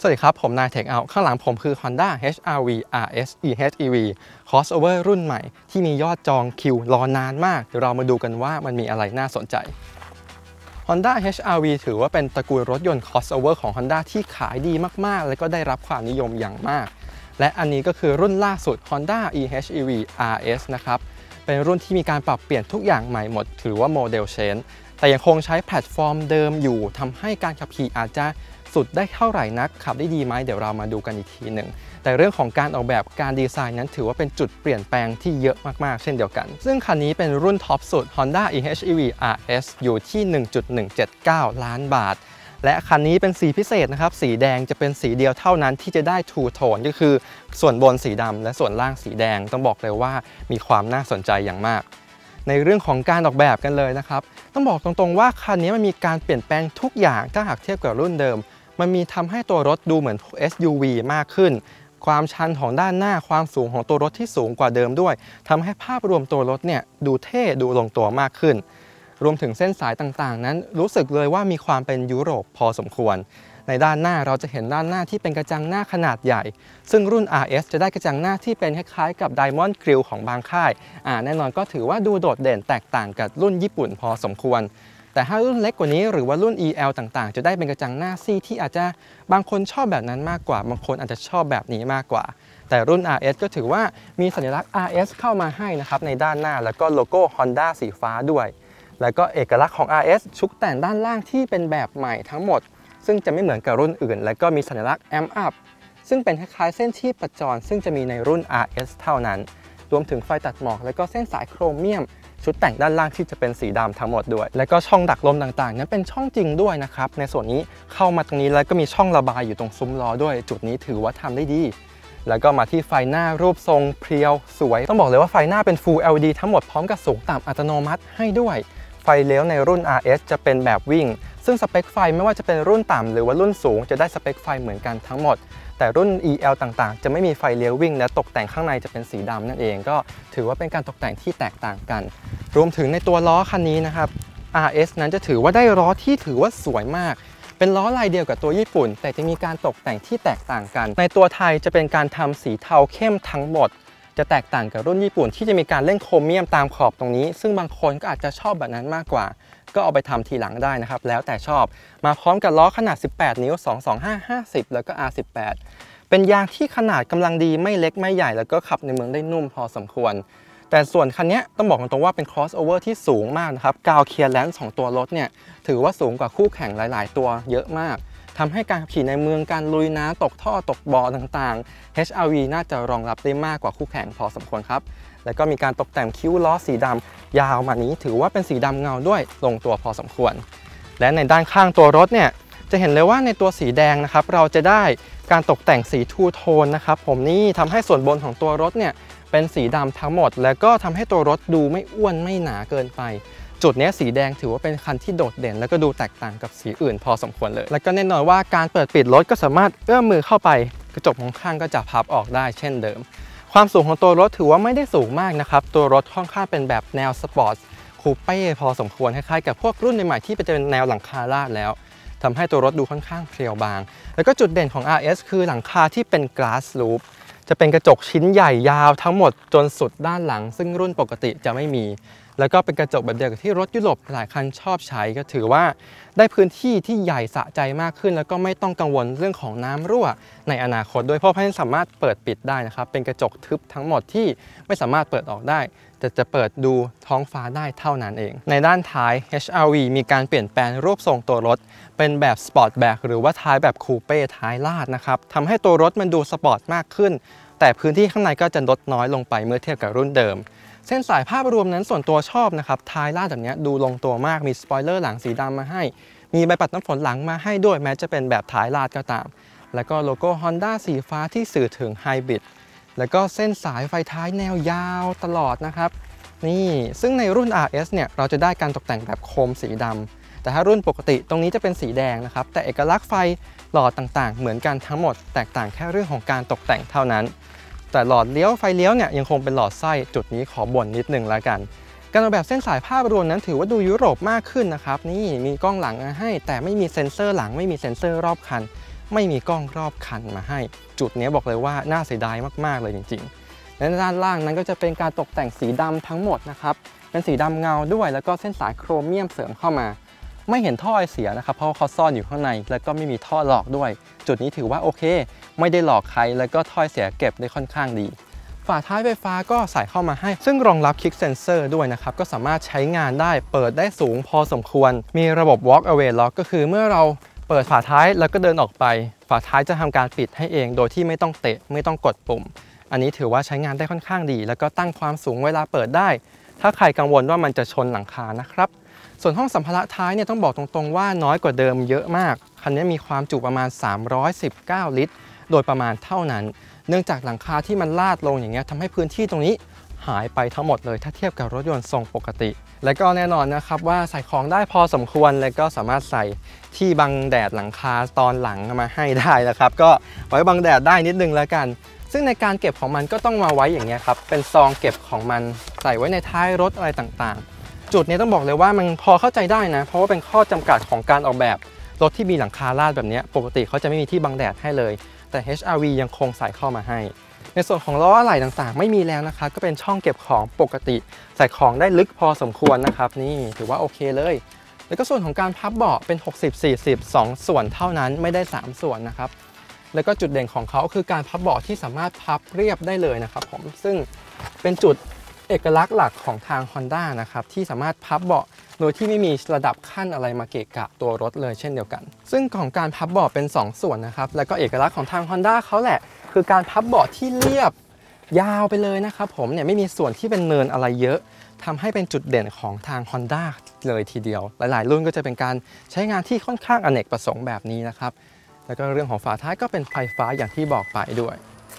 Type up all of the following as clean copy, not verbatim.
วัสดีครับผมนายเทคเอาข้างหลังผมคือ Honda HR-V RS EHEV Crossover รุ่นใหม่ที่มียอดจองคิวรอนานมากเดี๋ยวเรามาดูกันว่ามันมีอะไรน่าสนใจ Honda HR-V ถือว่าเป็นตระกูลรถยนต์ Crossover ของ Honda ที่ขายดีมากๆและก็ได้รับความนิยมอย่างมากและอันนี้ก็คือรุ่นล่าสุด Honda EHEV RS นะครับเป็นรุ่นที่มีการปรับเปลี่ยนทุกอย่างใหม่หมดถือว่าโมเดลเชนแต่ยังคงใช้แพลตฟอร์มเดิมอยู่ทำให้การขับขี่อาจจะสุดได้เท่าไหร่นักขับได้ดีไหมเดี๋ยวเรามาดูกันอีกทีหนึ่งแต่เรื่องของการออกแบบการดีไซน์นั้นถือว่าเป็นจุดเปลี่ยนแปลงที่เยอะมากๆเช่นเดียวกันซึ่งคันนี้เป็นรุ่นท็อปสุด Honda EHEV RS อยู่ที่ 1.179 ล้านบาทและคันนี้เป็นสีพิเศษนะครับสีแดงจะเป็นสีเดียวเท่านั้นที่จะได้ Two Tone ก็คือส่วนบนสีดำและส่วนล่างสีแดงต้องบอกเลยว่ามีความน่าสนใจอย่างมากในเรื่องของการออกแบบกันเลยนะครับต้องบอกตรงๆว่าคันนี้มันมีการเปลี่ยนแปลงทุกอย่างถ้าหากเทียบกับรุ่นเดิมมันมีทำให้ตัวรถดูเหมือน SUV มากขึ้นความชันของด้านหน้าความสูงของตัวรถที่สูงกว่าเดิมด้วยทำให้ภาพรวมตัวรถเนี่ยดูเท่ดูลงตัวมากขึ้นรวมถึงเส้นสายต่างๆนั้นรู้สึกเลยว่ามีความเป็นยุโรปพอสมควรในด้านหน้าเราจะเห็นด้านหน้าที่เป็นกระจังหน้าขนาดใหญ่ซึ่งรุ่น RS จะได้กระจังหน้าที่เป็นคล้ายๆกับ Diamond Grille ของบางค่ายแน่นอนก็ถือว่าดูโดดเด่นแตกต่างกับรุ่นญี่ปุ่นพอสมควรแต่ถ้ารุ่นเล็กกว่านี้หรือว่ารุ่น EL ต่างๆจะได้เป็นกระจังหน้าซี่ที่อาจจะบางคนชอบแบบนั้นมากกว่าบางคนอาจจะชอบแบบนี้มากกว่าแต่รุ่น RS ก็ถือว่ามีสัญลักษณ์ RS เข้ามาให้นะครับในด้านหน้าแล้วก็โลโก้ Honda สีฟ้าด้วยแล้วก็เอกลักษณ์ของ RS ชุดแต่งด้านล่างที่เป็นแบบใหม่ทั้งหมดซึ่งจะไม่เหมือนกับรุ่นอื่นแล้วก็มีสัญลักษณ์ Amp Up ซึ่งเป็นคล้ายๆเส้นชีพจรซึ่งจะมีในรุ่น RS เท่านั้นรวมถึงไฟตัดหมอกแล้วก็เส้นสายโครเมียมชุดแต่งด้านล่างที่จะเป็นสีดำทั้งหมดด้วยแล้วก็ช่องดักลมต่างๆนั้นเป็นช่องจริงด้วยนะครับในส่วนนี้เข้ามาตรงนี้แล้วก็มีช่องระบายอยู่ตรงซุ้มล้อด้วยจุดนี้ถือว่าทำได้ดีแล้วก็มาที่ไฟหน้ารูปทรงเพรียวสวยต้องบอกเลยว่าไฟหน้าเป็น Full LED ทั้งหมดพร้อมกับสูงต่ำอัตโนมัติให้ด้วยไฟเลี้ยวในรุ่น RS จะเป็นแบบวิ่งซึ่งสเปคไฟไม่ว่าจะเป็นรุ่นต่ำหรือว่ารุ่นสูงจะได้สเปคไฟเหมือนกันทั้งหมดแต่รุ่น EL ต่างๆจะไม่มีไฟเลี้ยววิ่งและตกแต่งข้างในจะเป็นสีดำนั่นเองก็ถือว่าเป็นการตกแต่งที่แตกต่างกันรวมถึงในตัวล้อคันนี้นะครับ RS นั้นจะถือว่าได้ล้อที่ถือว่าสวยมากเป็นล้อลายเดียวกับตัวญี่ปุ่นแต่จะมีการตกแต่งที่แตกต่างกันในตัวไทยจะเป็นการทำสีเทาเข้มทั้งหมดจะแตกต่างกับรุ่นญี่ปุ่นที่จะมีการเล่นโครเมียมตามขอบตรงนี้ซึ่งบางคนก็อาจจะชอบแบบนั้นมากกว่าก็เอาไปทำทีหลังได้นะครับแล้วแต่ชอบมาพร้อมกับล้อขนาด18นิ้ว225/50แล้วก็ R18เป็นยางที่ขนาดกำลังดีไม่เล็กไม่ใหญ่แล้วก็ขับในเมืองได้นุ่มพอสมควรแต่ส่วนคันนี้ต้องบอกตรงๆว่าเป็น crossover ที่สูงมากนะครับกราวเคลียร์แลนซ์ของตัวรถเนี่ยถือว่าสูงกว่าคู่แข่งหลายๆตัวเยอะมากทำให้การขับขี่ในเมืองการลุยน้ำตกท่อตกบ่อต่างๆ HR-V น่าจะรองรับได้มากกว่าคู่แข่งพอสมควรครับแล้วก็มีการตกแต่งคิ้วล้อสีดำยาวมานี้ถือว่าเป็นสีดำเงาด้วยลงตัวพอสมควรและในด้านข้างตัวรถเนี่ยจะเห็นเลยว่าในตัวสีแดงนะครับเราจะได้การตกแต่งสีทูโทนนะครับผมนี่ทำให้ส่วนบนของตัวรถเนี่ยเป็นสีดำทั้งหมดแล้วก็ทำให้ตัวรถดูไม่อ้วนไม่หนาเกินไปจุดนี้สีแดงถือว่าเป็นคันที่โดดเด่นแล้วก็ดูแตกต่างกับสีอื่นพอสมควรเลยแล้วก็แน่นอนว่าการเปิดปิดรถก็สามารถเอื้อมมือเข้าไปกระจกมองข้างก็จะพับออกได้เช่นเดิมความสูงของตัวรถถือว่าไม่ได้สูงมากนะครับตัวรถค่อนข้างเป็นแบบแนวสปอร์ตคูเป้พอสมควรคล้ายๆกับพวกรุ่นใหม่ๆที่เป็นแนวหลังคาลาดแล้วทำให้ตัวรถดูค่อนข้างเพรียวบางแล้วก็จุดเด่นของ RS คือหลังคาที่เป็น glass roof จะเป็นกระจกชิ้นใหญ่ยาวทั้งหมดจนสุดด้านหลังซึ่งรุ่นปกติจะไม่มีแล้วก็เป็นกระจกแบบเดียวกับที่รถยุโรปหลายคันชอบใช้ก็ถือว่าได้พื้นที่ที่ใหญ่สะใจมากขึ้นแล้วก็ไม่ต้องกังวลเรื่องของน้ำรั่วในอนาคตด้วยเพราะมันสามารถเปิดปิดได้นะครับเป็นกระจกทึบทั้งหมดที่ไม่สามารถเปิดออกได้แต่จะเปิดดูท้องฟ้าได้เท่านั้นเองในด้านท้าย HR-V มีการเปลี่ยนแปลงรูปทรงตัวรถเป็นแบบสปอร์ตแบ็คหรือว่าท้ายแบบคูเป้ท้ายลาดนะครับทำให้ตัวรถมันดูสปอร์ตมากขึ้นแต่พื้นที่ข้างในก็จะลดน้อยลงไปเมื่อเทียบกับรุ่นเดิมเส้นสายภาพรวมนั้นส่วนตัวชอบนะครับท้ายลาดแบบนี้ดูลงตัวมากมีสปอยเลอร์หลังสีดำมาให้มีใบปัดน้ำฝนหลังมาให้ด้วยแม้จะเป็นแบบท้ายลาดก็ตามแล้วก็โลโก้ Honda สีฟ้าที่สื่อถึงไฮบริดแล้วก็เส้นสายไฟท้ายแนวยาวตลอดนะครับนี่ซึ่งในรุ่น RS เนี่ยเราจะได้การตกแต่งแบบโคมสีดำแต่ถ้ารุ่นปกติตรงนี้จะเป็นสีแดงนะครับแต่เอกลักษณ์ไฟหลอดต่างๆเหมือนกันทั้งหมดแตกต่างแค่เรื่องของการตกแต่งเท่านั้นแต่หลอดเลี้ยวไฟเลี้ยวเนี่ยยังคงเป็นหลอดไส้จุดนี้ขอบ่นนิดนึงแล้วกันการออกแบบเส้นสายภาพรวมนั้นถือว่าดูยุโรปมากขึ้นนะครับนี่มีกล้องหลังมาให้แต่ไม่มีเซ็นเซอร์หลังไม่มีเซ็นเซอร์รอบคันไม่มีกล้องรอบคันมาให้จุดนี้บอกเลยว่าน่าเสียดายมากๆเลยจริงๆและด้านล่างนั้นก็จะเป็นการตกแต่งสีดำทั้งหมดนะครับเป็นสีดำเงาด้วยแล้วก็เส้นสายโครเมียมเสริมเข้ามาไม่เห็นท่อไอเสียนะครับเพราะเขาซ่อนอยู่ข้างในแล้วก็ไม่มีท่อหลอกด้วยจุดนี้ถือว่าโอเคไม่ได้หลอกใครแล้วก็ท่อไอเสียเก็บได้ค่อนข้างดีฝาท้ายไฟฟ้าก็ใส่เข้ามาให้ซึ่งรองรับ Kick Sensor ด้วยนะครับก็สามารถใช้งานได้เปิดได้สูงพอสมควรมีระบบ Walk Away Lock ก็คือเมื่อเราเปิดฝาท้ายแล้วก็เดินออกไปฝาท้ายจะทำการปิดให้เองโดยที่ไม่ต้องเตะไม่ต้องกดปุ่มอันนี้ถือว่าใช้งานได้ค่อนข้างดีแล้วก็ตั้งความสูงเวลาเปิดได้ถ้าใครกังวลว่ามันจะชนหลังคานะครับส่วนห้องสัมภาระท้ายเนี่ยต้องบอกตรงๆว่าน้อยกว่าเดิมเยอะมากคันนี้มีความจุประมาณ319ลิตรโดยประมาณเท่านั้นเนื่องจากหลังคาที่มันลาดลงอย่างเงี้ยทำให้พื้นที่ตรงนี้หายไปทั้งหมดเลยถ้าเทียบกับรถยนต์ทรงปกติและก็แน่นอนนะครับว่าใส่ของได้พอสมควรและก็สามารถใส่ที่บังแดดหลังคาตอนหลังมาให้ได้นะครับก็ไว้บังแดดได้นิดนึงแล้วกันซึ่งในการเก็บของมันก็ต้องมาไว้อย่างเงี้ยครับเป็นซองเก็บของมันใส่ไว้ในท้ายรถอะไรต่างๆจุดนี้ต้องบอกเลยว่ามันพอเข้าใจได้นะเพราะว่าเป็นข้อจำกัดของการออกแบบรถที่มีหลังคาลาดแบบนี้ปกติเขาจะไม่มีที่บังแดดให้เลยแต่ HR-V ยังคงใส่เข้ามาให้ในส่วนของล้ออะไหล่ต่างๆไม่มีแล้วนะครับก็เป็นช่องเก็บของปกติใส่ของได้ลึกพอสมควรนะครับนี่ถือว่าโอเคเลยแล้วก็ส่วนของการพับเบาะเป็น60-40 2ส่วนเท่านั้นไม่ได้3ส่วนนะครับแล้วก็จุดเด่นของเขาคือการพับเบาะที่สามารถพับเรียบได้เลยนะครับผมซึ่งเป็นจุดเอกลักษณ์หลักของทาง Honda นะครับที่สามารถพับเบาะโดยที่ไม่มีระดับขั้นอะไรมาเกะกะตัวรถเลยเช่นเดียวกันซึ่งของการพับเบาะเป็น2ส่วนนะครับแล้วก็เอกลักษณ์ของทาง Honda เขาแหละคือการพับเบาะที่เรียบยาวไปเลยนะครับผมเนี่ยไม่มีส่วนที่เป็นเนินอะไรเยอะทำให้เป็นจุดเด่นของทาง Honda เลยทีเดียวหลายๆรุ่นก็จะเป็นการใช้งานที่ค่อนข้างอเนกประสงค์แบบนี้นะครับแล้วก็เรื่องของฝาท้ายก็เป็นไฟฟ้าอย่างที่บอกไปด้วย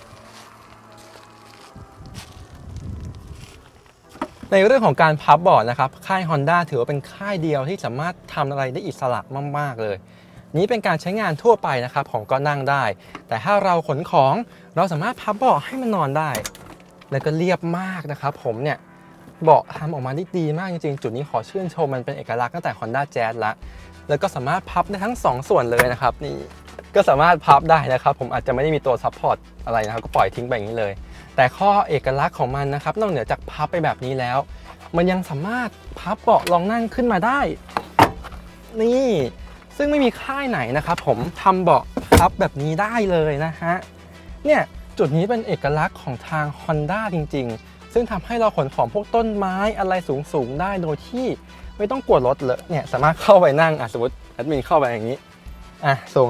ในเรื่องของการพับเบาะนะครับค่าย Honda ถือว่าเป็นค่ายเดียวที่สามารถทำอะไรได้อิสระมากๆเลยนี้เป็นการใช้งานทั่วไปนะครับผมก็นั่งได้แต่ถ้าเราขนของเราสามารถพับเบาะให้มันนอนได้แล้วก็เรียบมากนะครับผมเนี่ยเบาะทำออกมาได้ดีมากจริงๆจุดนี้ขอชื่นชมมันเป็นเอกลักษณ์ตั้งแต่ Honda Jazz แล้วก็สามารถพับได้ทั้ง2ส่วนเลยนะครับนี่ก็สามารถพับได้นะครับผมอาจจะไม่ได้มีตัวซัพพอร์ตอะไรนะครับก็ปล่อยทิ้งไปอย่างนี้เลยแต่ข้อเอกลักษณ์ของมันนะครับนอกเหนือจากพับไปแบบนี้แล้วมันยังสามารถพับเบาะรองนั่งขึ้นมาได้นี่ซึ่งไม่มีค่ายไหนนะครับผมทำเบาะพับแบบนี้ได้เลยนะฮะเนี่ยจุดนี้เป็นเอกลักษณ์ของทาง Honda จริงๆซึ่งทำให้เราขนของพวกต้นไม้อะไรสูงๆได้โดยที่ไม่ต้องกลัวรถเลอะเนี่ยสามารถเข้าไปนั่งสมมติแอดมินเข้าไปอย่างนี้สูง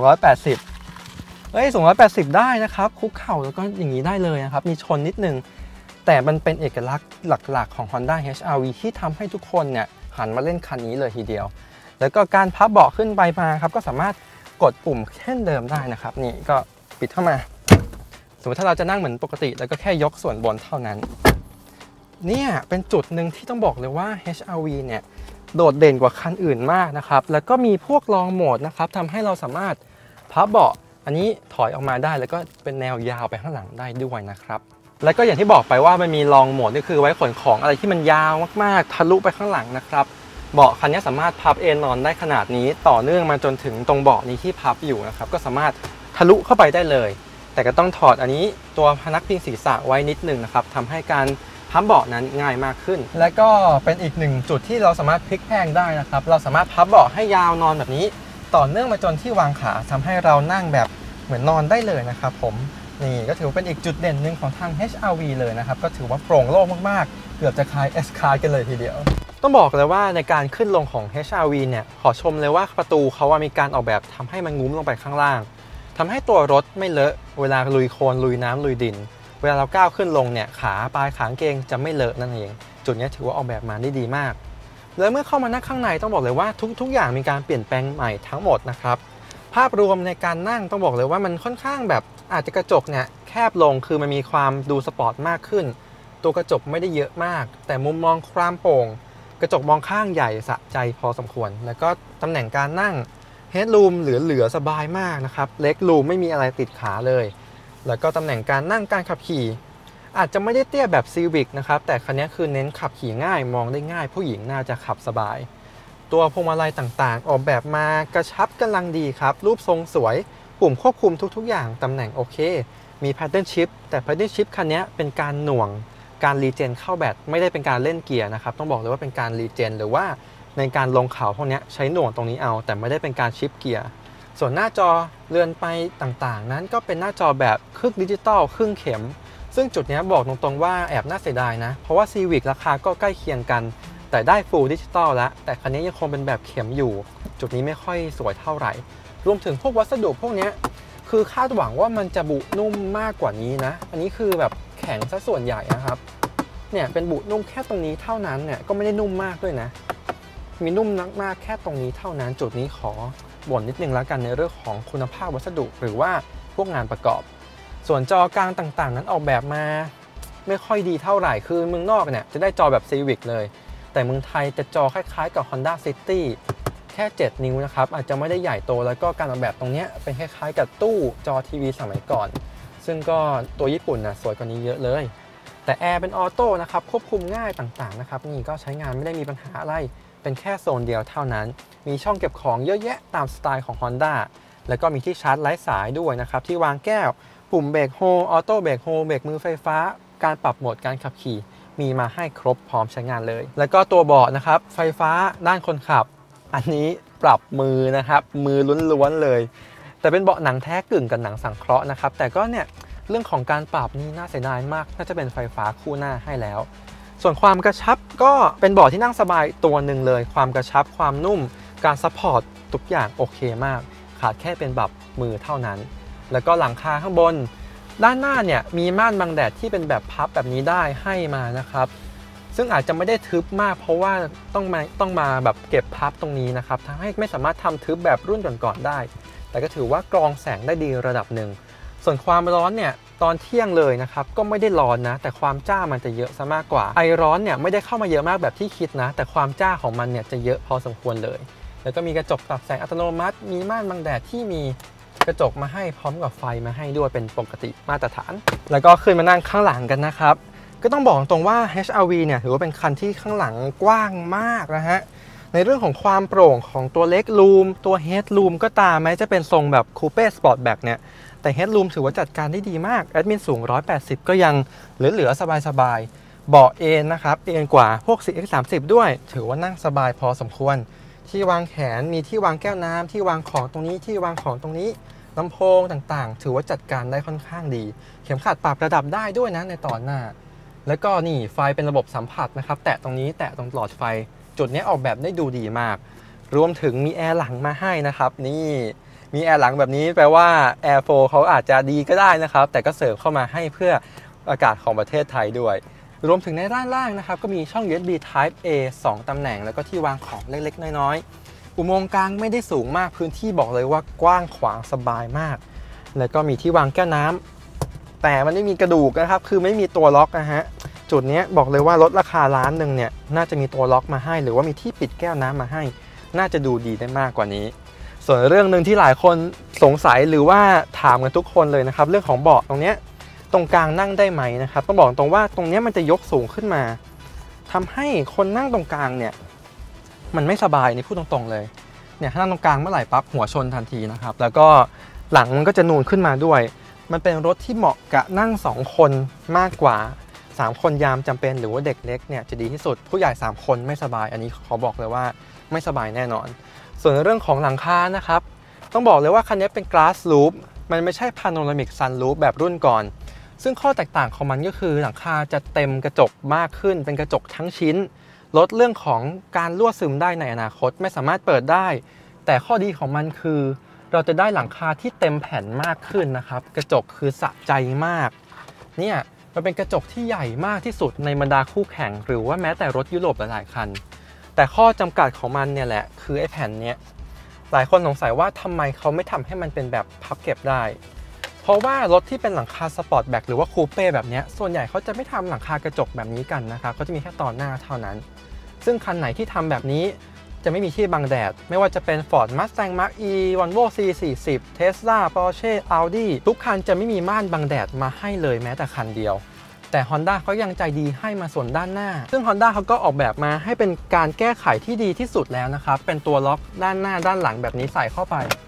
180สูง180ได้นะครับคุกเข่าแล้วก็อย่างนี้ได้เลยนะครับมีชนนิดนึงแต่มันเป็นเอกลักษณ์หลักๆของ Honda HR-V ที่ทำให้ทุกคนเนี่ยหันมาเล่นคันนี้เลยทีเดียวแล้วก็การพับเบาะขึ้นไปมาครับก็สามารถกดปุ่มเช่นเดิมได้นะครับนี่ก็ปิดเข้ามาสมมติถ้าเราจะนั่งเหมือนปกติแล้วก็แค่ยกส่วนบนเท่านั้นเนี่ยเป็นจุดหนึ่งที่ต้องบอกเลยว่า HR-V เนี่ยโดดเด่นกว่าคันอื่นมากนะครับแล้วก็มีพวกลองโหมดนะครับทำให้เราสามารถพับเบาะอันนี้ถอยออกมาได้แล้วก็เป็นแนวยาวไปข้างหลังได้ด้วยนะครับแล้วก็อย่างที่บอกไปว่ามันมีลองโหมดนี่คือไว้ขนของอะไรที่มันยาวมากๆทะลุไปข้างหลังนะครับเบาะคันนี้สามารถพับเอนนอนได้ขนาดนี้ต่อเนื่องมาจนถึงตรงเบาะนี้ที่พับอยู่นะครับก็สามารถทะลุเข้าไปได้เลยแต่ก็ต้องถอดอันนี้ตัวพนักพิงศีรษะไว้นิดนึงนะครับทำให้การพับเบาะนั้นง่ายมากขึ้นและก็เป็นอีกหนึ่งจุดที่เราสามารถพลิกแพลงได้นะครับเราสามารถพับเบาะให้ยาวนอนแบบนี้ต่อเนื่องมาจนที่วางขาทำให้เรานั่งแบบเหมือนนอนได้เลยนะครับผมนี่ก็ถือเป็นอีกจุดเด่นหนึ่งของทาง HR-V เลยนะครับก็ถือว่าโปร่งโล่งมากๆเกือบจะคล้าย S-Class กันเลยทีเดียวต้องบอกเลยว่าในการขึ้นลงของ HR-V เนี่ยขอชมเลยว่าประตูเขาว่ามีการออกแบบทำให้มันงุ้มลงไปข้างล่างทำให้ตัวรถไม่เลอะเวลาลุยโคลนลุยน้ำลุยดินเวลาเราก้าวขึ้นลงเนี่ยขาปลายขากางเกงจะไม่เลอะนั่นเองจุดนี้ถือว่าออกแบบมาได้ดีมากแล้วเมื่อเข้ามานั่งข้างในต้องบอกเลยว่าทุกอย่างมีการเปลี่ยนแปลงใหม่ทั้งหมดนะครับภาพรวมในการนั่งต้องบอกเลยว่ามันค่อนข้างแบบอาจจะกระจกเนี่ยแคบลงคือมันมีความดูสปอร์ตมากขึ้นตัวกระจกไม่ได้เยอะมากแต่มุมมองความโปร่งกระจกมองข้างใหญ่สะใจพอสมควรแล้วก็ตำแหน่งการนั่งเฮดรูมเหลือสบายมากนะครับเล็กรูมไม่มีอะไรติดขาเลยแล้วก็ตำแหน่งการนั่งการขับขี่อาจจะไม่ได้เตี้ยแบบซีวิกนะครับแต่คันนี้คือเน้นขับขี่ง่ายมองได้ง่ายผู้หญิงน่าจะขับสบายตัวพวงมาลัยต่างๆออกแบบมากระชับกำลังดีครับรูปทรงสวยปุ่มควบคุมทุกๆอย่างตำแหน่งโอเคมี Paddle Shift แต่ Paddle Shift คันนี้เป็นการหน่วงการรีเจนเข้าแบตไม่ได้เป็นการเล่นเกียร์นะครับต้องบอกเลยว่าเป็นการรีเจนหรือว่าในการลงเขาพวกนี้ใช้หน่วงตรงนี้เอาแต่ไม่ได้เป็นการชิปเกียร์ส่วนหน้าจอเรือนไปต่างๆนั้นก็เป็นหน้าจอแบบครึ่งดิจิตอลครึ่งเข็มซึ่งจุดนี้บอกตรงๆว่าแอบน่าเสียดายนะเพราะว่า Civic ราคาก็ใกล้เคียงกันแต่ได้ Full Digital แล้วแต่คันนี้ยังคงเป็นแบบเข็มอยู่จุดนี้ไม่ค่อยสวยเท่าไหร่รวมถึงพวกวัสดุพวกนี้คือคาดหวังว่ามันจะบุนุ่มมากกว่านี้นะอันนี้คือแบบแข็งซะส่วนใหญ่นะครับเนี่ยเป็นบุนุ่มแค่ตรงนี้เท่านั้นเนี่ยก็ไม่ได้นุ่มมากด้วยนะมีนุ่มมากแค่ตรงนี้เท่านั้นจุดนี้ขอบ่นนิดนึงแล้วกันในเรื่องของคุณภาพวัสดุหรือว่าพวกงานประกอบส่วนจอกลางต่างๆนั้นออกแบบมาไม่ค่อยดีเท่าไหร่คือเมืองนอกเนี่ยจะได้จอแบบ Civic เลยแต่เมืองไทยจะจอคล้ายๆกับ Honda City แค่7นิ้วนะครับอาจจะไม่ได้ใหญ่โตแล้วก็การออกแบบตรงนี้เป็นคล้ายๆกับตู้จอทีวีสมัยก่อนซึ่งก็ตัวญี่ปุ่นนะสวยกว่านี้เยอะเลยแต่แอร์เป็นออโต้นะครับควบคุมง่ายต่างๆนะครับนี่ก็ใช้งานไม่ได้มีปัญหาอะไรเป็นแค่โซนเดียวเท่านั้นมีช่องเก็บของเยอะแยะตามสไตล์ของ Honda แล้วก็มีที่ชาร์จไร้สายด้วยนะครับที่วางแก้วปุ่มเบรกโฮออโต้เบรกโฮเบรกมือไฟฟ้าการปรับโหมดการขับขี่มีมาให้ครบพร้อมใช้งานเลยแล้วก็ตัวเบาะนะครับไฟฟ้าด้านคนขับอันนี้ปรับมือนะครับมือล้วนๆเลยแต่เป็นเบาะหนังแท้กึ่งกับหนังสังเคราะห์นะครับแต่ก็เนี่ยเรื่องของการปรับนี่น่าเสียดายมากน่าจะเป็นไฟฟ้าคู่หน้าให้แล้วส่วนความกระชับก็เป็นเบาะที่นั่งสบายตัวหนึ่งเลยความกระชับความนุ่มการซัพพอร์ตทุกอย่างโอเคมากขาดแค่เป็นแบบมือเท่านั้นแล้วก็หลังคาข้างบนด้านหน้าเนี่ยมีม่านบังแดดที่เป็นแบบพับแบบนี้ได้ให้มานะครับซึ่งอาจจะไม่ได้ทึบมากเพราะว่าต้องมาแบบเก็บพับตรงนี้นะครับทำให้ไม่สามารถทำทึบแบบรุ่นก่อนๆได้แต่ก็ถือว่ากรองแสงได้ดีระดับหนึ่งส่วนความร้อนเนี่ยตอนเที่ยงเลยนะครับก็ไม่ได้ร้อนนะแต่ความจ้ามันจะเยอะซะมากกว่าไอร้อนเนี่ยไม่ได้เข้ามาเยอะมากแบบที่คิดนะแต่ความจ้าของมันเนี่ยจะเยอะพอสมควรเลยแล้วก็มีกระจกปรับแสงอัตโนมัติมีม่านบังแดดที่มีกระจกมาให้พร้อมกับไฟมาให้ด้วยเป็นปกติมาตรฐานแล้วก็ขึ้นมานั่งข้างหลังกันนะครับก็ต้องบอกตรงว่า HR-V เนี่ยถือว่าเป็นคันที่ข้างหลังกว้างมากนะฮะในเรื่องของความโปร่งของตัวเล็กรูมตัวเฮดรูมก็ตามแม้จะเป็นทรงแบบคูเป้สปอร์ตแบ็กเนี่ยแต่เฮดรูมถือว่าจัดการได้ดีมากแอดมินสูง180ก็ยังเหลือสบายเบาะเอนนะครับเอนกว่าพวก CX30 ด้วยถือว่านั่งสบายพอสมควรที่วางแขนมีที่วางแก้วน้ำที่วางของตรงนี้ที่วางของตรงนี้ลำโพงต่างๆถือว่าจัดการได้ค่อนข้างดีเข็มขัดปรับระดับได้ด้วยนะในตอนหน้าแล้วก็นี่ไฟเป็นระบบสัมผัสนะครับแตะตรงนี้แตะตรงหลอดไฟจุดนี้ออกแบบได้ดูดีมากรวมถึงมีแอร์หลังมาให้นะครับนี่มีแอร์หลังแบบนี้แปลว่า Air 4เขาอาจจะดีก็ได้นะครับแต่ก็เสริมเข้ามาให้เพื่ออากาศของประเทศไทยด้วยรวมถึงในด้านล่างนะครับก็มีช่อง USB Type A 2 ตำแหน่งแล้วก็ที่วางของเล็กๆน้อยๆอุโมงค์กลางไม่ได้สูงมากพื้นที่บอกเลยว่ากว้างขวางสบายมากแล้วก็มีที่วางแก้วน้ำแต่มันไม่มีกระดูกนะครับคือไม่มีตัวล็อกนะฮะจุดนี้บอกเลยว่าลดราคาล้านหนึ่งเนี่ยน่าจะมีตัวล็อกมาให้หรือว่ามีที่ปิดแก้วน้ำมาให้น่าจะดูดีได้มากกว่านี้ส่วนเรื่องหนึ่งที่หลายคนสงสัยหรือว่าถามกันทุกคนเลยนะครับเรื่องของเบาะตรงนี้ตรงกลางนั่งได้ไหมนะครับต้องบอกตรงว่าตรงนี้มันจะยกสูงขึ้นมาทำให้คนนั่งตรงกลางเนี่ยมันไม่สบายนี่พูดตรงๆเลยเนี่ยถ้านั่งตรงกลางเมื่อไหร่ปั๊บหัวชนทันทีนะครับแล้วก็หลังมันก็จะนูนขึ้นมาด้วยมันเป็นรถที่เหมาะกับนั่ง2คนมากกว่า3คนยามจำเป็นหรือว่าเด็กเล็กเนี่ยจะดีที่สุดผู้ใหญ่3คนไม่สบายอันนี้ขอบอกเลยว่าไม่สบายแน่นอนส่วนเรื่องของหลังคานะครับต้องบอกเลยว่าคันนี้เป็น glass roof มันไม่ใช่ panoramic sunroof แบบรุ่นก่อนซึ่งข้อแตกต่างของมันก็คือหลังคาจะเต็มกระจกมากขึ้นเป็นกระจกทั้งชิ้นลดเรื่องของการรั่วซึมได้ในอนาคตไม่สามารถเปิดได้แต่ข้อดีของมันคือเราจะได้หลังคาที่เต็มแผ่นมากขึ้นนะครับกระจกคือสะใจมากเนี่ยมันเป็นกระจกที่ใหญ่มากที่สุดในบรรดาคู่แข่งหรือว่าแม้แต่รถยุโรปหลายๆคันแต่ข้อจำกัดของมันเนี่ยแหละคือไอ้แผ่นเนี้ยหลายคนสงสัยว่าทำไมเขาไม่ทำให้มันเป็นแบบพับเก็บได้เพราะว่ารถที่เป็นหลังคาสปอร์ตแบ็กหรือว่าคูเป้แบบนี้ส่วนใหญ่เขาจะไม่ทำหลังคากระจกแบบนี้กันนะครับเขาจะมีแค่ตอนหน้าเท่านั้นซึ่งคันไหนที่ทำแบบนี้จะไม่มีที่บังแดดไม่ว่าจะเป็น Ford Mustang Mach-E Volvo C40 Tesla Porsche Audi ทุกคันจะไม่มีม่านบังแดดมาให้เลยแม้แต่คันเดียวแต่ Honda เขายังใจดีให้มาส่วนด้านหน้าซึ่ง Honda เขาก็ออกแบบมาให้เป็นการแก้ไขที่ดีที่สุดแล้วนะครับเป็นตัวล็อกด้านหน้าด้านหลังแบบนี้ใส่เข้าไป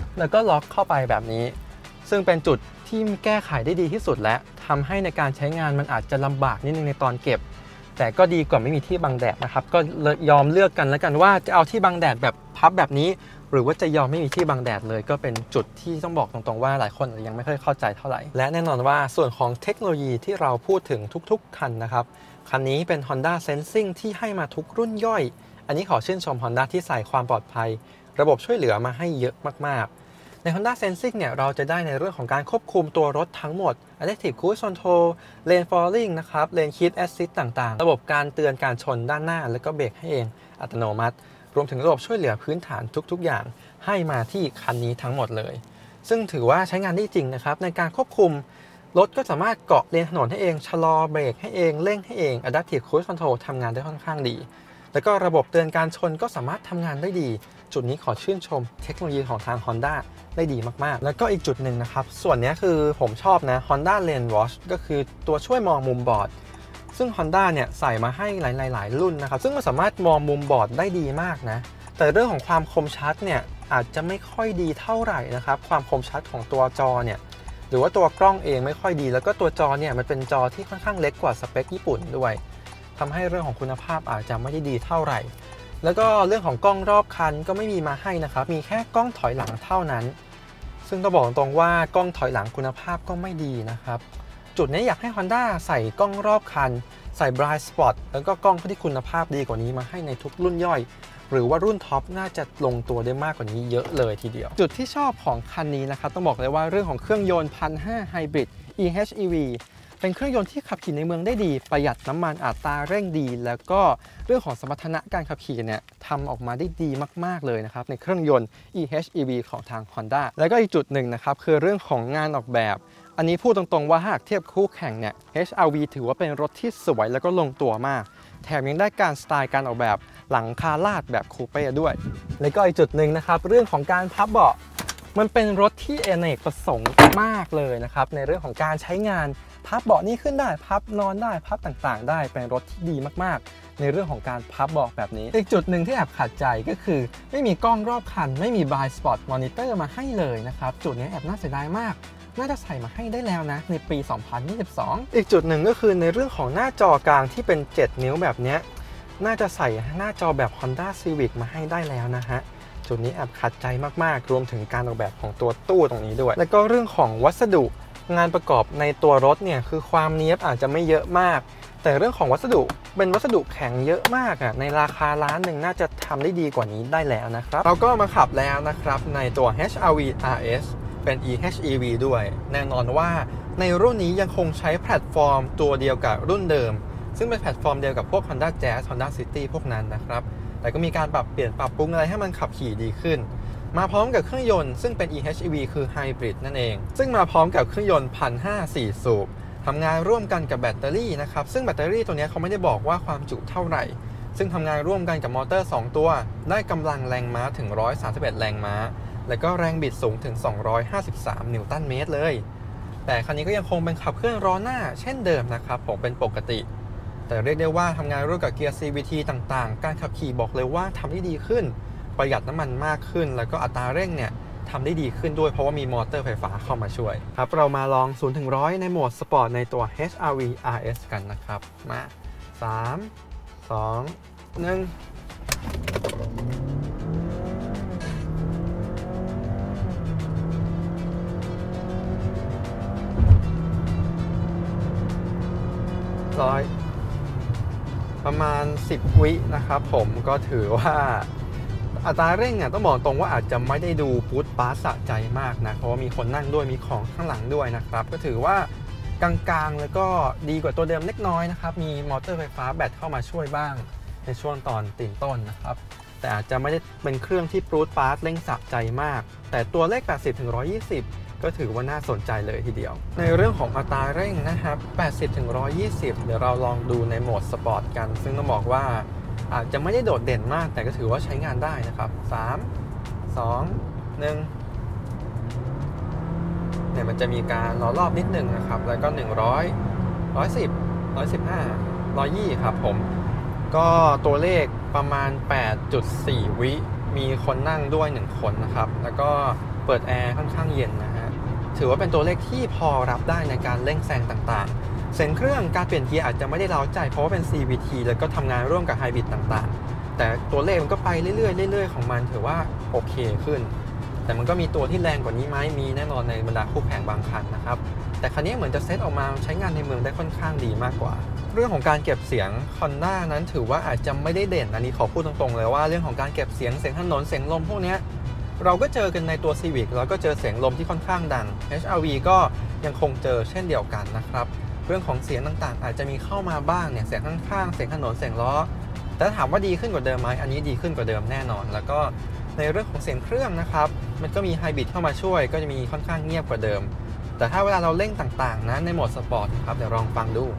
แล้วก็ล็อกเข้าไปแบบนี้ซึ่งเป็นจุดที่แก้ไขได้ดีที่สุดและทำให้ในการใช้งานมันอาจจะลำบากนิดนึงในตอนเก็บแต่ก็ดีกว่าไม่มีที่บังแดดนะครับก็ยอมเลือกกันแล้วกันว่าจะเอาที่บังแดดแบบพับแบบนี้หรือว่าจะยอมไม่มีที่บังแดดเลยก็เป็นจุดที่ต้องบอกตรงๆว่าหลายคนยังไม่ค่อยเข้าใจเท่าไหร่และแน่นอนว่าส่วนของเทคโนโลยีที่เราพูดถึงทุกๆคันนะครับคันนี้เป็น Honda Sensing ที่ให้มาทุกรุ่นย่อยอันนี้ขอชื่นชม Honda ที่ใส่ความปลอดภัยระบบช่วยเหลือมาให้เยอะมากๆใน Honda Sensing เนี่ยเราจะได้ในเรื่องของการควบคุมตัวรถทั้งหมด Adaptive Cruise Control Lane Following นะครับ Lane Keep Assist ต่างๆระบบการเตือนการชนด้านหน้าแล้วก็เบรกให้เองอัตโนมัติรวมถึงระบบช่วยเหลือพื้นฐานทุกๆอย่างให้มาที่คันนี้ทั้งหมดเลยซึ่งถือว่าใช้งานได้จริงนะครับในการควบคุมรถก็สามารถเกาะเลนถนนให้เองชะลอเบรกให้เองเร่งให้เอง Adaptive Cruise Control ทำงานได้ค่อนข้างดีแล้วก็ระบบเตือนการชนก็สามารถทำงานได้ดีจุดนี้ขอชื่นชมเทคโนโลยีของทาง Honda ได้ดีมากๆแล้วก็อีกจุดหนึ่งนะครับส่วนนี้คือผมชอบนะ Honda Lane Watch ก็คือตัวช่วยมองมุมบอร์ดซึ่ง Honda เนี่ยใส่มาให้หลายรุ่นนะครับซึ่งมันสามารถมองมุมบอร์ดได้ดีมากนะแต่เรื่องของความคมชัดเนี่ยอาจจะไม่ค่อยดีเท่าไหร่นะครับความคมชัดของตัวจอเนี่ยหรือว่าตัวกล้องเองไม่ค่อยดีแล้วก็ตัวจอเนี่ยมันเป็นจอที่ค่อนข้างเล็กกว่าสเปคญี่ปุ่นด้วยทำให้เรื่องของคุณภาพอาจจะไม่ได้ดีเท่าไหร่แล้วก็เรื่องของกล้องรอบคันก็ไม่มีมาให้นะครับมีแค่กล้องถอยหลังเท่านั้นซึ่งต้องบอกตรงว่ากล้องถอยหลังคุณภาพก็ไม่ดีนะครับจุดนี้อยากให้ Honda ใส่กล้องรอบคันใส่ Blind Spot แล้วก็กล้องที่คุณภาพดีกว่านี้มาให้ในทุกรุ่นย่อยหรือว่ารุ่นท็อปน่าจะลงตัวได้มากกว่านี้เยอะเลยทีเดียวจุดที่ชอบของคันนี้นะครับต้องบอกเลยว่าเรื่องของเครื่องยนต์ 1,500 Hybrid EHEV เป็นเครื่องยนต์ที่ขับขี่ในเมืองได้ดีประหยัดน้ำมันอัตราเร่งดีแล้วก็เรื่องของสมรรถนะการขับขี่เนี่ยทำออกมาได้ดีมากๆเลยนะครับในเครื่องยนต์ EHEV ของทาง Honda แล้วก็อีกจุดหนึ่งนะครับคือเรื่องของงานออกแบบอันนี้พูดตรงๆว่าหากเทียบคู่แข่งเนี่ย HR-V ถือว่าเป็นรถที่สวยแล้วก็ลงตัวมากแถมยังได้การสไตล์การออกแบบหลังคาลาดแบบคูเป้ด้วยแล้วก็อีกจุดหนึ่งนะครับเรื่องของการพับเบาะมันเป็นรถที่อเนกประสงค์มากเลยนะครับในเรื่องของการใช้งานพับเบาะนี้ขึ้นได้พับนอนได้พับต่างๆได้เป็นรถที่ดีมากๆในเรื่องของการพับเบาะแบบนี้อีกจุดหนึ่งที่แอบขัดใจก็คือไม่มีกล้องรอบคันไม่มี Blind Spot Monitor มาให้เลยนะครับจุดนี้แอบน่าเสียดายมากน่าจะใส่มาให้ได้แล้วนะในปี 2022 อีกจุดหนึ่งก็คือในเรื่องของหน้าจอกลางที่เป็น 7 นิ้วแบบนี้น่าจะใส่หน้าจอแบบ Honda Civic มาให้ได้แล้วนะฮะจุดนี้แอบขัดใจมากๆรวมถึงการออกแบบของตัวตู้ตรงนี้ด้วยแล้วก็เรื่องของวัสดุงานประกอบในตัวรถเนี่ยคือความเนี๊ยบอาจจะไม่เยอะมากแต่เรื่องของวัสดุเป็นวัสดุแข็งเยอะมากอ่ะในราคาล้านหนึ่งน่าจะทำได้ดีกว่านี้ได้แล้วนะครับเราก็มาขับแล้วนะครับในตัว HR-V RS เป็น EHEV ด้วยแน่นอนว่าในรุ่นนี้ยังคงใช้แพลตฟอร์มตัวเดียวกับรุ่นเดิมซึ่งเป็นแพลตฟอร์มเดียวกับพวก Honda Jazz Honda City พวกนั้นนะครับแต่ก็มีการปรับเปลี่ยนปรับปรุงอะไรให้มันขับขี่ดีขึ้นมาพร้อมกับเครื่องยนต์ซึ่งเป็น EHEV คือ Hybrid นั่นเองซึ่งมาพร้อมกับเครื่องยนต์ 1,500 4 สูบทำงานร่วมกันกับแบตเตอรี่นะครับซึ่งแบตเตอรี่ตัวนี้เขาไม่ได้บอกว่าความจุเท่าไหร่ซึ่งทำงานร่วมกันกับมอเตอร์ 2 ตัวได้กำลังแรงม้าถึง 131 แรงม้าและก็แรงบิดสูงถึง 253 นิวตันเมตรเลยแต่คันนี้ก็ยังคงเป็นขับเคลื่อนล้อหน้าเช่นเดิมนะครับผมเป็นปกติแต่เรียกได้ว่าทำงานร่วมกับเกียร์ CVT ต่างๆการขับขี่บอกเลยว่าทำได้ดีขึ้นประหยัดน้ำมันมากขึ้นแล้วก็อัตราเร่งเนี่ยทำได้ดีขึ้นด้วยเพราะว่ามีมอเตอร์ไฟฟ้าเข้ามาช่วยครับเรามาลอง 0-100 ในโหมดสปอร์ตในตัว HR-V RS กันนะครับมา3 2 1ร้อยประมาณ10 วินะครับผมก็ถือว่าอัตราเร่งเนี่ยต้องบอกตรงว่าอาจจะไม่ได้ดูปู๊ดป๊าดสะใจมากนะเพราะว่ามีคนนั่งด้วยมีของข้างหลังด้วยนะครับก็ถือว่ากลางๆแล้วก็ดีกว่าตัวเดิมเล็กน้อยนะครับมีมอเตอร์ไฟฟ้าแบตเข้ามาช่วยบ้างในช่วงตอนตีนต้นนะครับแต่อาจจะไม่ได้เป็นเครื่องที่ปู๊ดป๊าดเร่งสะใจมากแต่ตัวเลข 80-120 ก็ถือว่าน่าสนใจเลยทีเดียวในเรื่องของอัตราเร่งนะครับ 80-120 เดี๋ยวเราลองดูในโหมดสปอร์ตกันซึ่งต้องบอกว่าอาจจะไม่ได้โดดเด่นมากแต่ก็ถือว่าใช้งานได้นะครับ3 2 1เนี่ยมันจะมีการล้อรอบนิดหนึ่งนะครับแล้วก็100 110 115 120ครับผมก็ตัวเลขประมาณ 8.4 วิมีคนนั่งด้วย1คนนะครับแล้วก็เปิดแอร์ค่อนข้างเย็นนะฮะถือว่าเป็นตัวเลขที่พอรับได้ในการเร่งแซงต่างๆเสียงเครื่องการเปลี่ยนเกียร์อาจจะไม่ได้เร้าใจเพราะว่าเป็น CVT แล้วก็ทำงานร่วมกับไฮบริดต่างๆแต่ตัวเลขมันก็ไปเรื่อยๆของมันถือว่าโอเคขึ้นแต่มันก็มีตัวที่แรงกว่านี้ไหมมีแน่นอนในบรรดาคู่แข่งบางคันนะครับแต่คันนี้เหมือนจะเซตออกมาใช้งานในเมืองได้ค่อนข้างดีมากกว่าเรื่องของการเก็บเสียง Honda นั้นถือว่าอาจจะไม่ได้เด่นอันนี้ขอพูดตรงๆเลยว่าเรื่องของการเก็บเสียงถนนเสียงลมพวกนี้เราก็เจอกันในตัว Civic แล้วก็เจอเสียงลมที่ค่อนข้างดัง HR-V ก็ยังคงเจอเช่นเดียวกันนะครับเรื่องของเสียงต่างๆอาจจะมีเข้ามาบ้างเนี่ยเสียงข้างๆเสียงถนนเสียงล้อแต่ถามว่าดีขึ้นกว่าเดิมไหมอันนี้ดีขึ้นกว่าเดิมแน่นอนแล้วก็ในเรื่องของเสียงเครื่องนะครับมันก็มีไฮบริดเข้ามาช่วยก็จะมีค่อนข้างเงียบกว่าเดิมแต่ถ้าเวลาเราเร่งต่างๆนะในโหมดสปอร์ตครับเดี๋ยวลองฟังดู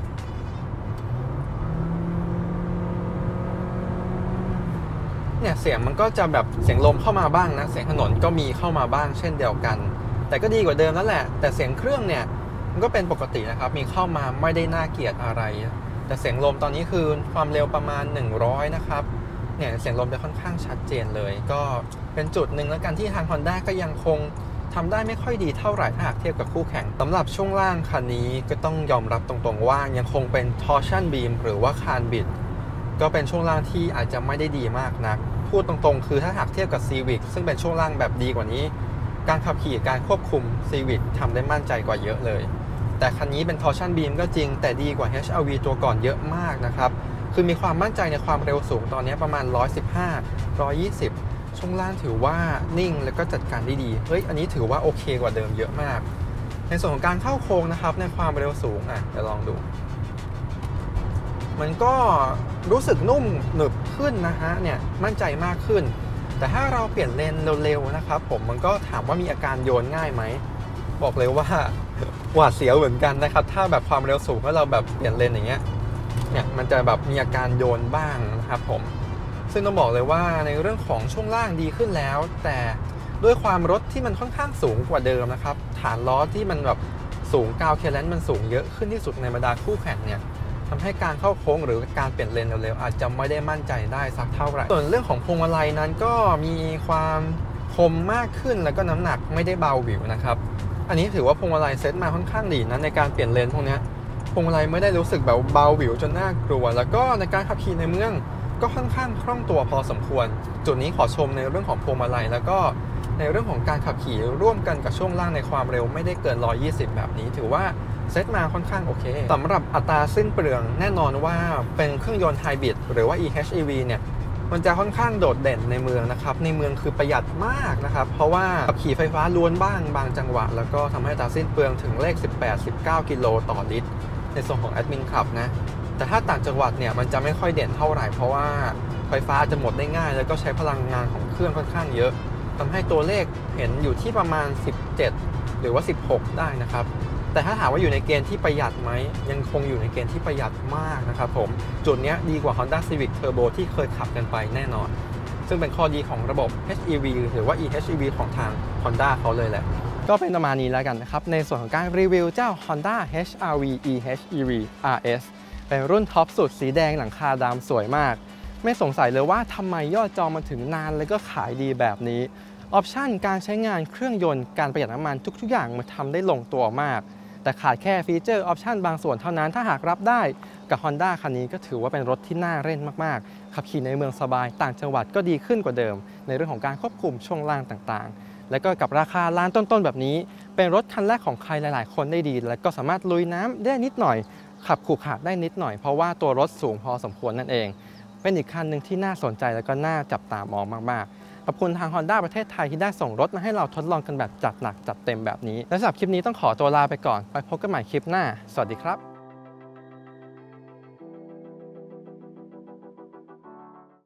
เนี่ยเสียงมันก็จะแบบเสียงลมเข้ามาบ้างนะเสียงถนนก็มีเข้ามาบ้างเช่นเดียวกันแต่ก็ดีกว่าเดิมแล้วแหละแต่เสียงเครื่องเนี่ยมันก็เป็นปกตินะครับมีเข้ามาไม่ได้น่าเกลียดอะไรแต่เสียงลมตอนนี้คือความเร็วประมาณ100นะครับเนี่ยเสียงลมจะค่อนข้างชัดเจนเลยก็เป็นจุดหนึ่งแล้วกันที่ทาง Honda ก็ยังคงทำได้ไม่ค่อยดีเท่าไหร่ถ้าหากเทียบกับคู่แข่งสำหรับช่วงล่างคันนี้ก็ต้องยอมรับตรงๆว่ายังคงเป็น torsion beam หรือว่าคานบิดก็เป็นช่วงล่างที่อาจจะไม่ได้ดีมากนักพูดตรงๆคือถ้าหากเทียบกับ Civic ซึ่งเป็นช่วงล่างแบบดีกว่านี้การขับขี่การควบคุม Civic ทำได้มั่นใจกว่าเยอะเลยแต่คันนี้เป็น torsion beam ก็จริงแต่ดีกว่า HR-V ตัวก่อนเยอะมากนะครับคือมีความมั่นใจในความเร็วสูงตอนนี้ประมาณ115 120ช่วงล่างถือว่านิ่งแล้วก็จัดการได้ดีอันนี้ถือว่าโอเคกว่าเดิมเยอะมากในส่วนของการเข้าโค้งนะครับในความเร็วสูงเดี๋ยวลองดูมันก็รู้สึกนุ่มหนึบขึ้นนะฮะเนี่ยมั่นใจมากขึ้นแต่ถ้าเราเปลี่ยนเลนเร็วๆนะครับผมมันก็ถามว่ามีอาการโยนง่ายไหมบอกเลยว่าหวาดเสียวเหมือนกันนะครับถ้าแบบความเร็วสูงแล้วเราแบบเปลี่ยนเลนอย่างเงี้ยเนี่ยมันจะแบบมีอาการโยนบ้างนะครับผมซึ่งต้องบอกเลยว่าในเรื่องของช่วงล่างดีขึ้นแล้วแต่ด้วยความรถที่มันค่อนข้างสูงกว่าเดิมนะครับฐานล้อที่มันแบบสูง9 เคแลนมันสูงเยอะขึ้นที่สุดในบรรดาคู่แข่งเนี่ยทำให้การเข้าโค้งหรือการเปลี่ยนเลนเร็วๆอาจจะไม่ได้มั่นใจได้สักเท่าไหร่ส่วนเรื่องของพวงมาลัยนั้นก็มีความคมมากขึ้นแล้วก็น้ำหนักไม่ได้เบาหวิวนะครับอันนี้ถือว่าพวงมาลัยเซตมาค่อนข้างดีนะในการเปลี่ยนเลนพวกนี้พวงมาลัยไม่ได้รู้สึกแบบเบาหวิวจนน่ากลัวแล้วก็ในการขับขี่ในเมืองก็ค่อนข้างคล่องตัวพอสมควรจุดนี้ขอชมในเรื่องของพวงมาลัยแล้วก็ในเรื่องของการขับขี่ร่วมกันกับช่วงล่างในความเร็วไม่ได้เกิน120แบบนี้ถือว่าเซตมาค่อนข้างโอเคสำหรับอัตราสิ้นเปลืองแน่นอนว่าเป็นเครื่องยนต์ไฮบริดหรือว่า eHEV เนี่ยมันจะค่อนข้างโดดเด่นในเมืองนะครับในเมืองคือประหยัดมากนะครับเพราะว่าขับขี่ไฟฟ้าล้วนบ้างบางจังหวะแล้วก็ทำให้อัตราสิ้นเปลืองถึงเลข18-19 กิโลต่อลิตรในส่วนของแอดมินขับนะแต่ถ้าต่างจังหวัดเนี่ยมันจะไม่ค่อยเด่นเท่าไหร่เพราะว่าไฟฟ้าจะหมดได้ง่ายแล้วก็ใช้พลังงานของเครื่องค่อนข้างเยอะทำให้ตัวเลขเห็นอยู่ที่ประมาณ17หรือว่า16ได้นะครับแต่ถ้าถามว่าอยู่ในเกณฑ์ที่ประหยัดไหมยังคงอยู่ในเกณฑ์ที่ประหยัดมากนะครับผมจุดนี้ดีกว่า Honda Civic Turbo ที่เคยขับกันไปแน่นอนซึ่งเป็นข้อดีของระบบ HEV หรือว่า eHEV ของทาง Honda เขาเลยแหละก็เป็นประมาณนี้แล้วกันนะครับในส่วนของการรีวิวเจ้า Honda HR-V eHEV RS เป็นรุ่นท็อปสุดสีแดงหลังคาดำสวยมากไม่สงสัยเลยว่าทำไมยอดจองมาถึงนานแล้วก็ขายดีแบบนี้ออปชันการใช้งานเครื่องยนต์การประหยัดน้ำมันทุกๆอย่างมันทำได้ลงตัวมากแต่ขาดแค่ฟีเจอร์ออปชันบางส่วนเท่านั้นถ้าหากรับได้กับ Honda คันนี้ก็ถือว่าเป็นรถที่น่าเล่นมากๆขับขี่ในเมืองสบายต่างจังหวัดก็ดีขึ้นกว่าเดิมในเรื่องของการควบคุมช่วงล่างต่างๆและก็กับราคาล้านต้นๆแบบนี้เป็นรถคันแรกของใครหลายๆคนได้ดีและก็สามารถลุยน้ำได้นิดหน่อยขับขรุขระได้นิดหน่อยเพราะว่าตัวรถสูงพอสมควรนั่นเองเป็นอีกคันหนึ่งที่น่าสนใจและก็น่าจับตามองมากๆขอบคุณทาง Honda ประเทศไทยที่ได้ส่งรถมาให้เราทดลองกันแบบจัดหนักจัดเต็มแบบนี้และสำหรับคลิปนี้ต้องขอตัวลาไปก่อนไปพบกันใหม่คลิปหน้าสวัสดีครับ